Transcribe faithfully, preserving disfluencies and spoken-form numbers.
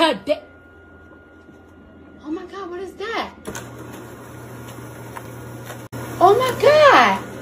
today. Oh my God, what is that? Oh my God.